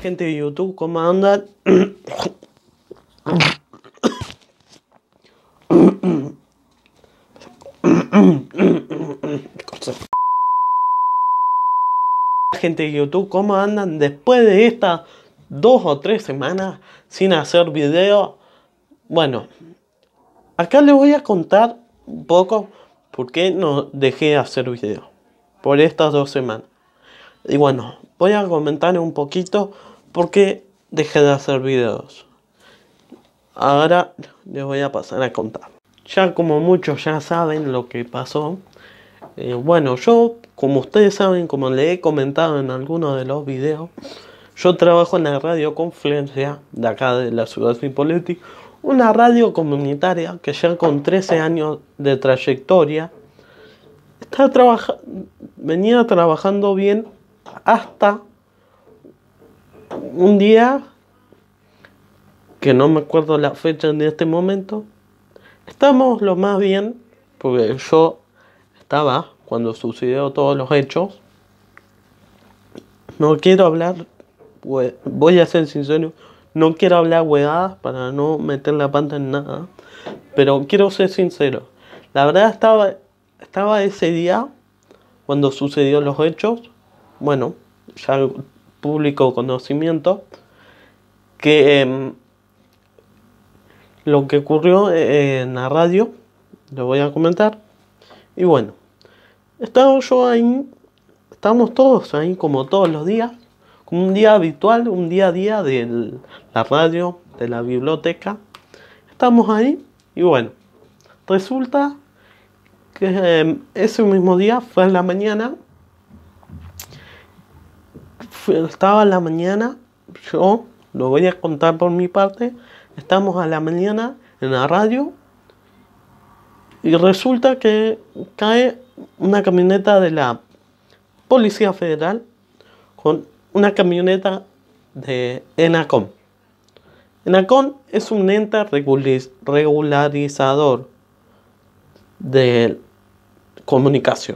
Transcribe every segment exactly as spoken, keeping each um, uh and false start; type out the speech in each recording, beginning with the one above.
Gente de YouTube, ¿cómo andan? Gente de YouTube, ¿cómo andan? Después de estas dos o tres semanas sin hacer video, bueno, acá les voy a contar un poco por qué no dejé de hacer video por estas dos semanas. Y bueno, voy a comentar un poquito por qué dejé de hacer videos. Ahora les voy a pasar a contar. Ya como muchos ya saben lo que pasó. Eh, bueno, yo, como ustedes saben, como les he comentado en algunos de los videos, yo trabajo en la radio Confluencia de acá de la ciudad de Cipolletti, una radio comunitaria que ya con trece años de trayectoria está trabaja venía trabajando bien hasta un día que no me acuerdo la fecha en este momento. Estamos lo más bien, porque yo estaba cuando sucedió todos los hechos. No quiero hablar, voy a ser sincero, no quiero hablar huevadas para no meter la pata en nada, pero quiero ser sincero. La verdad estaba, estaba ese día cuando sucedió los hechos, bueno, ya público conocimiento, que eh, lo que ocurrió en la radio, lo voy a comentar. Y bueno, estaba yo ahí, estamos todos ahí como todos los días, como un día habitual, un día a día de la radio, de la biblioteca. Estamos ahí y bueno, resulta que eh, ese mismo día fue en la mañana, fue, estaba en la mañana, yo lo voy a contar por mi parte, estamos a la mañana en la radio y resulta que cae una camioneta de la Policía Federal con una camioneta de ENACOM. ENACOM es un ente regularizador de comunicación.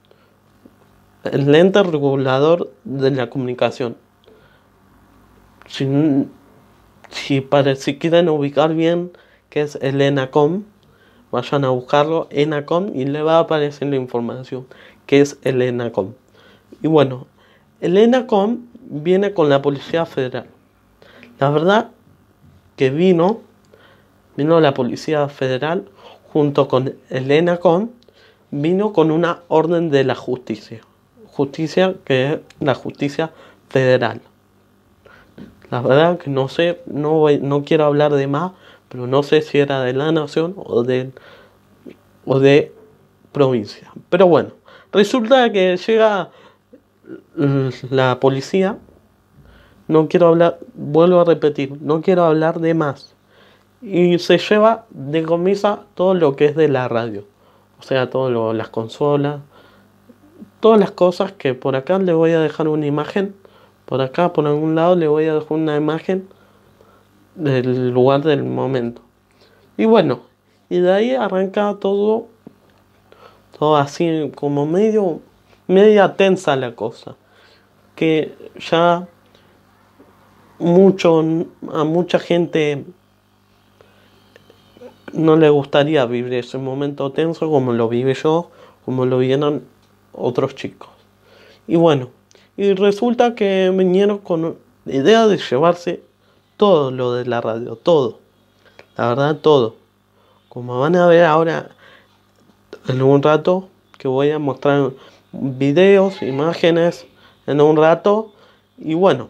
El ente regulador de la comunicación. Si, si, para, si quieren ubicar bien qué es el ENACOM, vayan a buscarlo, ENACOM, y le va a aparecer la información que es el ENACOM. Y bueno, el ENACOM viene con la Policía Federal. La verdad que vino, vino la Policía Federal junto con el ENACOM, vino con una orden de la justicia. Justicia que es la justicia federal. La verdad que no sé, no, voy, no quiero hablar de más, pero no sé si era de la nación o de, o de provincia. Pero bueno, resulta que llega la policía. No quiero hablar, vuelvo a repetir, no quiero hablar de más. Y se lleva, decomisa todo lo que es de la radio. O sea, todas las consolas, todas las cosas que por acá le voy a dejar una imagen. Por acá, por algún lado, le voy a dejar una imagen del lugar del momento. Y bueno, y de ahí arranca todo, todo así como medio, media tensa la cosa. Que ya mucho, a mucha gente no le gustaría vivir ese momento tenso como lo vive yo, como lo vieron otros chicos. Y bueno, y resulta que vinieron con la idea de llevarse todo lo de la radio, todo. La verdad, todo. Como van a ver ahora en un rato, que voy a mostrar videos, imágenes en un rato. Y bueno,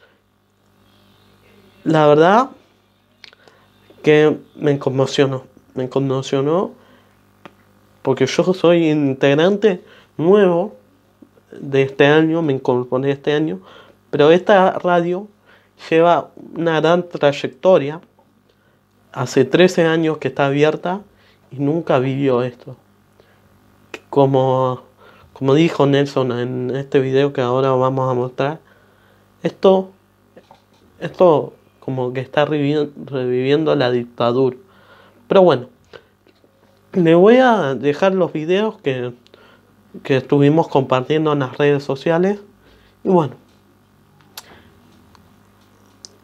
la verdad que me conmocionó, me conmocionó porque yo soy integrante nuevo de este año, me incorporé este año, pero esta radio lleva una gran trayectoria, hace trece años que está abierta y nunca vivió esto. Como, como dijo Nelson en este video que ahora vamos a mostrar, esto, esto como que está reviviendo, reviviendo la dictadura. Pero bueno, le voy a dejar los videos que, que estuvimos compartiendo en las redes sociales. Y bueno,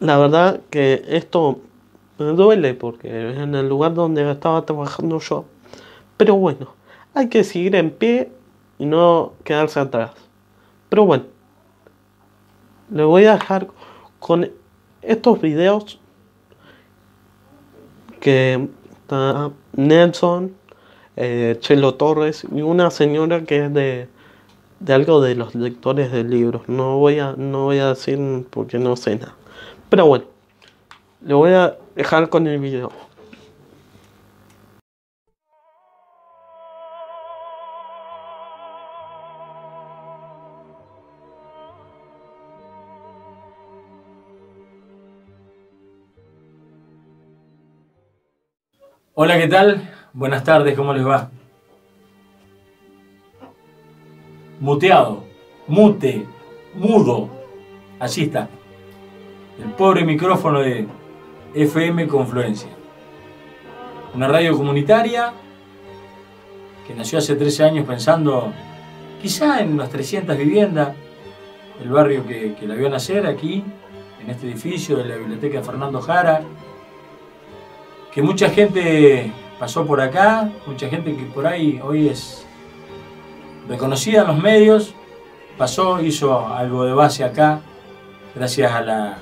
la verdad que esto me duele porque es en el lugar donde estaba trabajando yo. Pero bueno, hay que seguir en pie y no quedarse atrás. Pero bueno, le voy a dejar con estos videos que está Nelson, eh, Chelo Torres y una señora que es de, de algo de los lectores de libros. No voy a, no voy a decir porque no sé nada. Pero bueno, le voy a dejar con el video. Hola, ¿qué tal? Buenas tardes, ¿cómo les va? Muteado, mute, mudo, así está. El pobre micrófono de F M Confluencia. Una radio comunitaria que nació hace trece años pensando quizá en unas trescientas viviendas, el barrio que, que la vio nacer aquí, en este edificio de la Biblioteca Fernando Jara, que mucha gente pasó por acá, mucha gente que por ahí hoy es reconocida en los medios, pasó, hizo algo de base acá, gracias a la,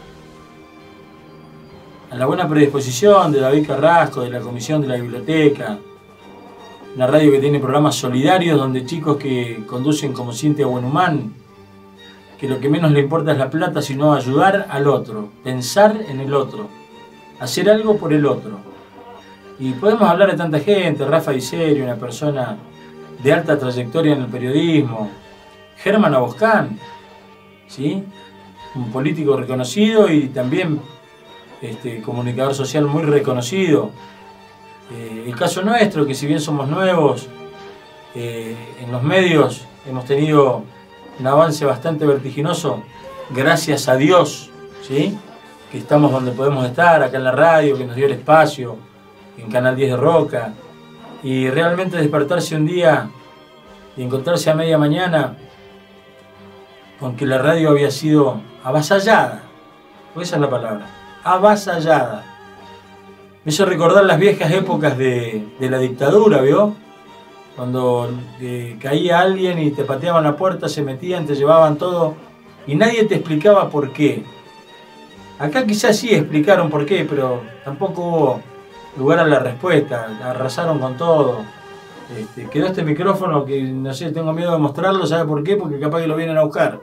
a la buena predisposición de David Carrasco, de la Comisión de la Biblioteca, una radio que tiene programas solidarios donde chicos que conducen como Cintia Buenhumán, que lo que menos le importa es la plata, sino ayudar al otro, pensar en el otro, hacer algo por el otro. Y podemos hablar de tanta gente, Rafa Iseri, una persona de alta trayectoria en el periodismo, Germán Aboscán, ¿sí? Un político reconocido y también este, comunicador social muy reconocido. Eh, el caso nuestro, que si bien somos nuevos, eh, en los medios hemos tenido un avance bastante vertiginoso, gracias a Dios, ¿sí? Que estamos donde podemos estar, acá en la radio, que nos dio el espacio, en Canal diez de Roca, y realmente despertarse un día y encontrarse a media mañana con que la radio había sido avasallada, porque esa es la palabra, avasallada. Me hizo recordar las viejas épocas de, de la dictadura, ¿vio? Cuando eh, caía alguien y te pateaban la puerta, se metían, te llevaban todo y nadie te explicaba por qué. Acá quizás sí explicaron por qué, pero tampoco hubo lugar a la respuesta, arrasaron con todo. Este, quedó este micrófono que no sé, tengo miedo de mostrarlo, ¿sabe por qué? Porque capaz que lo vienen a buscar.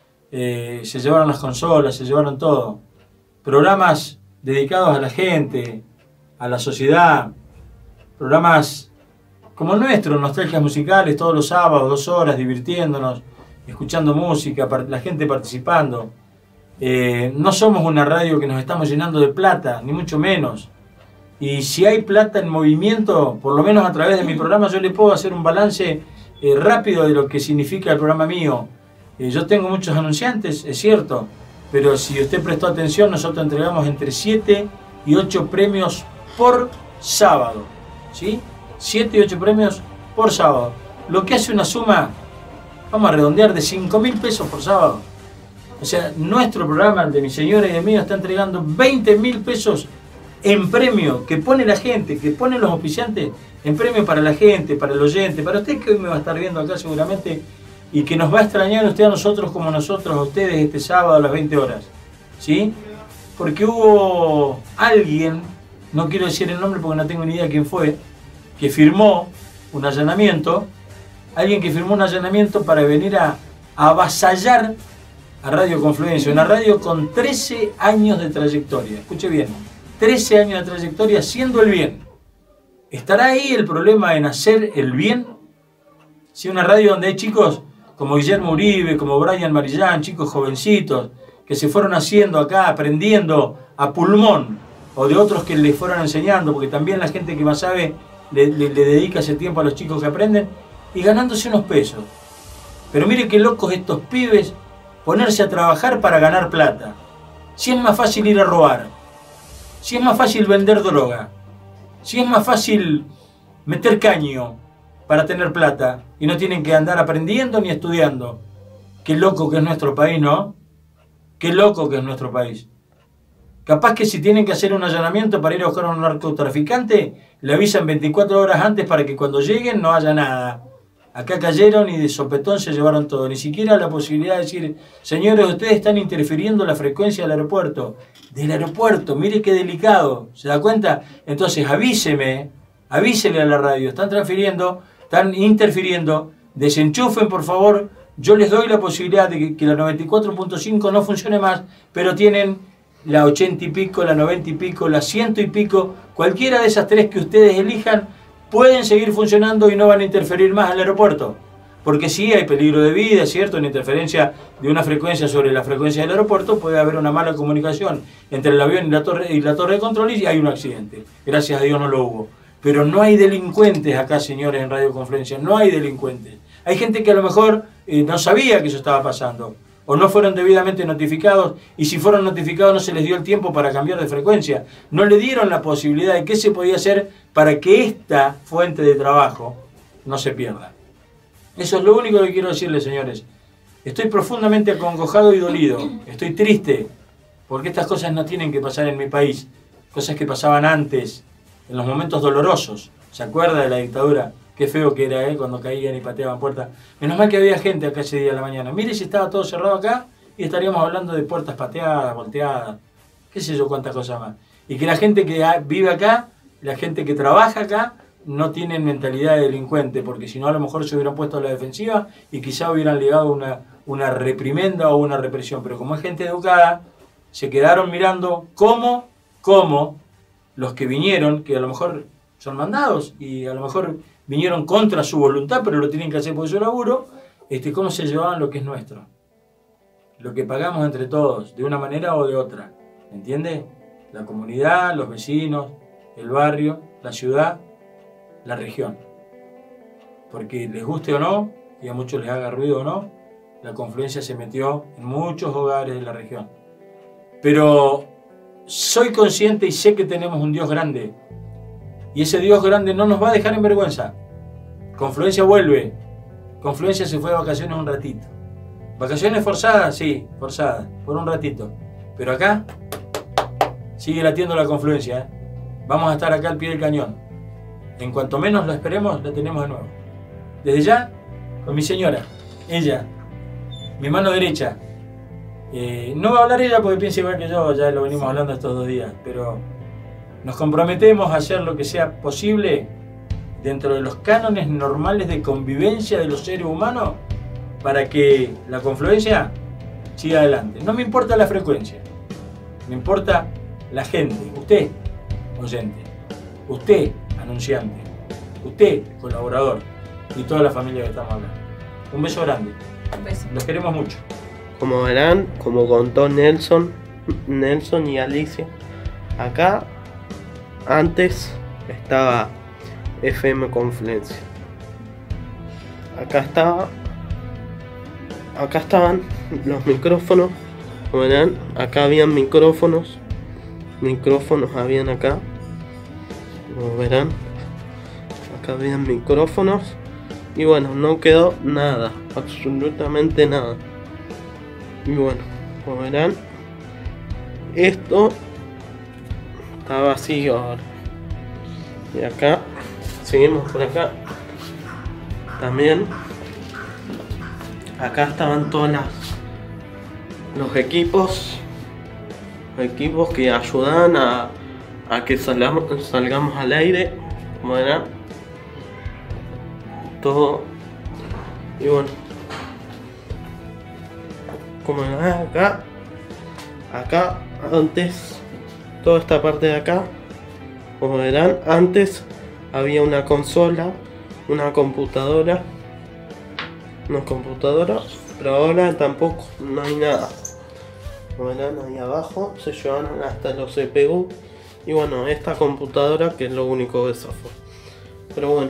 Eh, se llevaron las consolas, se llevaron todo. Programas dedicados a la gente, a la sociedad, programas como el nuestro, nostalgias musicales, todos los sábados, dos horas, divirtiéndonos, escuchando música, la gente participando. Eh, no somos una radio que nos estamos llenando de plata, ni mucho menos. Y si hay plata en movimiento, por lo menos a través de mi programa, yo le puedo hacer un balance eh, rápido de lo que significa el programa mío. Eh, yo tengo muchos anunciantes, es cierto, pero si usted prestó atención, nosotros entregamos entre siete y ocho premios por sábado, ¿sí? siete y ocho premios por sábado. Lo que hace una suma, vamos a redondear, de cinco mil pesos por sábado. O sea, nuestro programa, el de mi señora y el mío, está entregando veinte mil pesos en premio, que pone la gente, que ponen los auspiciantes, en premio para la gente, para el oyente, para usted que hoy me va a estar viendo acá seguramente, y que nos va a extrañar usted a nosotros como nosotros a ustedes este sábado a las veinte horas, ¿sí? Porque hubo alguien, no quiero decir el nombre porque no tengo ni idea quién fue, que firmó un allanamiento, alguien que firmó un allanamiento para venir a, a avasallar a Radio Confluencia, una radio con trece años de trayectoria, escuche bien, trece años de trayectoria haciendo el bien. ¿Estará ahí el problema en hacer el bien? Si una radio donde hay chicos como Guillermo Uribe, como Brian Marillán, chicos jovencitos, que se fueron haciendo acá, aprendiendo a pulmón, o de otros que les fueron enseñando, porque también la gente que más sabe le, le, le dedica ese tiempo a los chicos que aprenden, y ganándose unos pesos. Pero mire qué locos estos pibes ponerse a trabajar para ganar plata. Si es más fácil ir a robar, si es más fácil vender droga, si es más fácil meter caño para tener plata y no tienen que andar aprendiendo ni estudiando. Qué loco que es nuestro país, ¿no? Qué loco que es nuestro país. Capaz que si tienen que hacer un allanamiento para ir a buscar a un narcotraficante, le avisan veinticuatro horas antes para que cuando lleguen no haya nada. Acá cayeron y de sopetón se llevaron todo. Ni siquiera la posibilidad de decir, señores, ustedes están interfiriendo la frecuencia del aeropuerto. Del aeropuerto, mire qué delicado. ¿Se da cuenta? Entonces avíseme, avísele a la radio. Están transfiriendo, están interfiriendo. Desenchufen, por favor. Yo les doy la posibilidad de que, que la noventa y cuatro punto cinco no funcione más, pero tienen la ochenta y pico, la noventa y pico, la ciento y pico, cualquiera de esas tres que ustedes elijan, pueden seguir funcionando y no van a interferir más al aeropuerto. Porque sí hay peligro de vida, ¿cierto? En interferencia de una frecuencia sobre la frecuencia del aeropuerto puede haber una mala comunicación entre el avión y la torre, y la torre de control y hay un accidente. Gracias a Dios no lo hubo. Pero no hay delincuentes acá, señores, en Radio Confluencia. No hay delincuentes. Hay gente que a lo mejor eh, no sabía que eso estaba pasando. O no fueron debidamente notificados, y si fueron notificados no se les dio el tiempo para cambiar de frecuencia. No le dieron la posibilidad de qué se podía hacer para que esta fuente de trabajo no se pierda. Eso es lo único que quiero decirles, señores. Estoy profundamente acongojado y dolido. Estoy triste, porque estas cosas no tienen que pasar en mi país. Cosas que pasaban antes, en los momentos dolorosos. ¿Se acuerda de la dictadura? Qué feo que era, ¿eh? Cuando caían y pateaban puertas. Menos mal que había gente acá ese día de la mañana. Mire si estaba todo cerrado acá y estaríamos hablando de puertas pateadas, volteadas, qué sé yo cuántas cosas más. Y que la gente que vive acá, la gente que trabaja acá, no tienen mentalidad de delincuente, porque si no a lo mejor se hubieran puesto a la defensiva y quizá hubieran ligado una, una reprimenda o una represión. Pero como es gente educada, se quedaron mirando cómo, cómo los que vinieron, que a lo mejor son mandados y a lo mejor vinieron contra su voluntad, pero lo tienen que hacer por su laburo, este, cómo se llevaban lo que es nuestro. Lo que pagamos entre todos, de una manera o de otra. ¿Entiende? La comunidad, los vecinos, el barrio, la ciudad, la región. Porque les guste o no, y a muchos les haga ruido o no, la confluencia se metió en muchos hogares de la región. Pero soy consciente y sé que tenemos un Dios grande. Y ese Dios grande no nos va a dejar en vergüenza. Confluencia vuelve. Confluencia se fue de vacaciones un ratito. Vacaciones forzadas, sí, forzadas, por un ratito. Pero acá sigue latiendo la confluencia, ¿eh? Vamos a estar acá al pie del cañón. En cuanto menos lo esperemos, la tenemos de nuevo. Desde ya, con mi señora, ella, mi mano derecha. Eh, no va a hablar ella porque piensa igual que yo, ya lo venimos hablando estos dos días, pero nos comprometemos a hacer lo que sea posible dentro de los cánones normales de convivencia de los seres humanos para que la confluencia siga adelante. No me importa la frecuencia, me importa la gente, usted, oyente, usted, anunciante, usted, colaborador y toda la familia que estamos hablando. Un beso grande. Un beso. Los queremos mucho. Como verán, como contó Nelson, Nelson y Alicia, acá antes estaba F M Confluencia. Acá estaba, acá estaban los micrófonos, como verán, acá habían micrófonos, micrófonos habían acá, como verán, acá habían micrófonos y bueno, no quedó nada, absolutamente nada. Y bueno, como verán, esto está vacío ahora. Y acá, seguimos por acá. También, acá estaban todos las, los equipos, equipos que ayudan a, a que salgamos, salgamos al aire. Como verán, todo. Y bueno, como verán acá, acá antes, toda esta parte de acá, como verán, antes había una consola, una computadora, una computadora, pero ahora tampoco, no hay nada. Como verán, ahí abajo se llevaron hasta los C P U y bueno, esta computadora que es lo único que zafó. Pero bueno,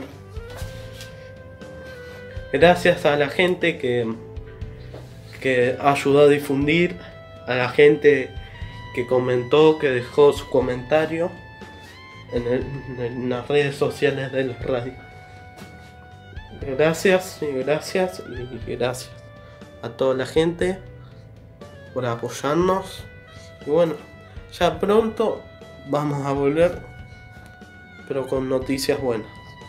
gracias a la gente que que ayudó a difundir, a la gente que comentó, que dejó su comentario en, el, en las redes sociales de la radio. Gracias y gracias y gracias a toda la gente por apoyarnos. Y bueno, ya pronto vamos a volver, pero con noticias buenas.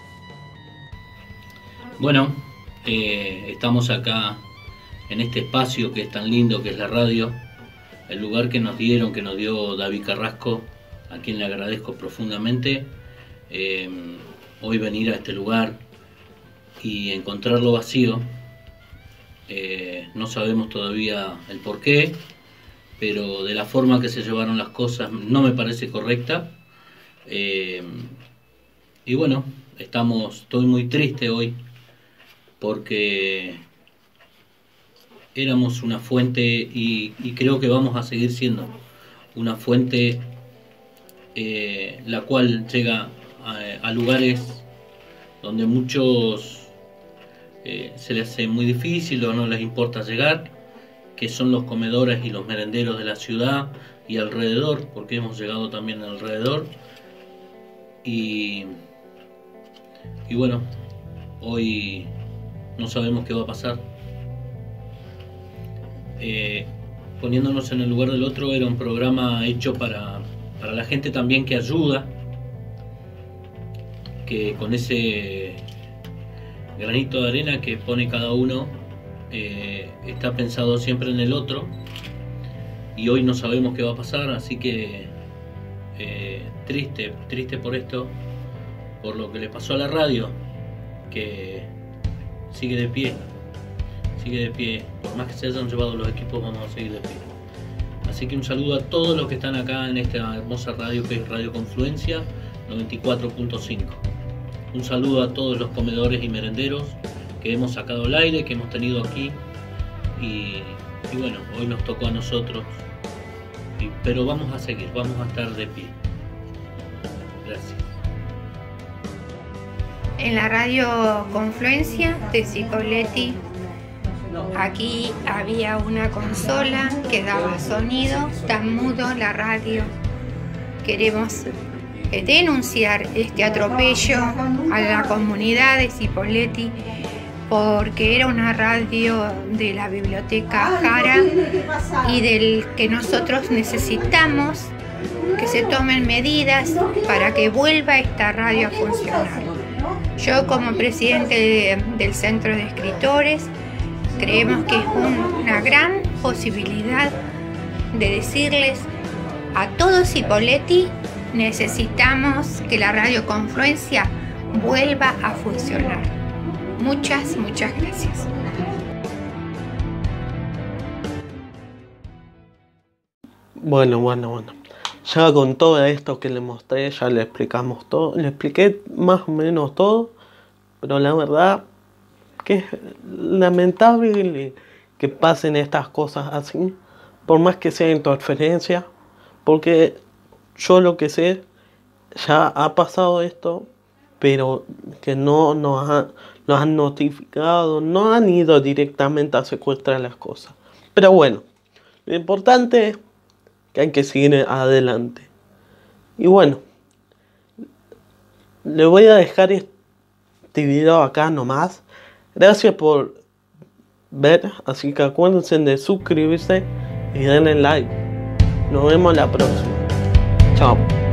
Bueno, eh, estamos acá en este espacio que es tan lindo, que es la radio, el lugar que nos dieron, que nos dio David Carrasco, a quien le agradezco profundamente. Eh, hoy venir a este lugar y encontrarlo vacío, eh, no sabemos todavía el porqué, pero de la forma que se llevaron las cosas no me parece correcta. Eh, y bueno, estamos, estoy muy triste hoy porque éramos una fuente y, y creo que vamos a seguir siendo una fuente eh, la cual llega a, a lugares donde muchos eh, se les hace muy difícil o no les importa llegar, que son los comedores y los merenderos de la ciudad y alrededor, porque hemos llegado también alrededor. Y, y bueno, hoy no sabemos qué va a pasar. Eh, poniéndonos en el lugar del otro, era un programa hecho para, para la gente también que ayuda, que con ese granito de arena que pone cada uno, eh, está pensado siempre en el otro, y hoy no sabemos qué va a pasar, así que eh, triste, triste por esto, por lo que le pasó a la radio, que sigue de pie, sigue de pie, por más que se hayan llevado los equipos, vamos a seguir de pie. Así que un saludo a todos los que están acá en esta hermosa radio que es Radio Confluencia noventa y cuatro punto cinco. Un saludo a todos los comedores y merenderos que hemos sacado al aire, que hemos tenido aquí, y, y bueno, hoy nos tocó a nosotros, y, pero vamos a seguir, vamos a estar de pie. Gracias. En la radio Confluencia de Cipolletti, aquí había una consola que daba sonido, tan mudo la radio. Queremos denunciar este atropello a la comunidad de Cipolletti, porque era una radio de la Biblioteca Jara y del que nosotros necesitamos que se tomen medidas para que vuelva esta radio a funcionar. Yo, como presidente de, del Centro de Escritores, creemos que es un, una gran posibilidad de decirles a todos Cipolletti: necesitamos que la Radio Confluencia vuelva a funcionar. Muchas, muchas gracias. Bueno, bueno, bueno. Ya con todo esto que le mostré, ya le explicamos todo. Le expliqué más o menos todo, pero la verdad que es lamentable que pasen estas cosas así, por más que sea interferencia, porque yo lo que sé, ya ha pasado esto, pero que no nos, ha, nos han notificado, no han ido directamente a secuestrar las cosas. Pero bueno, lo importante es que hay que seguir adelante. Y bueno, le voy a dejar este video acá nomás. Gracias por ver, así que acuérdense de suscribirse y darle like. Nos vemos la próxima. Chao.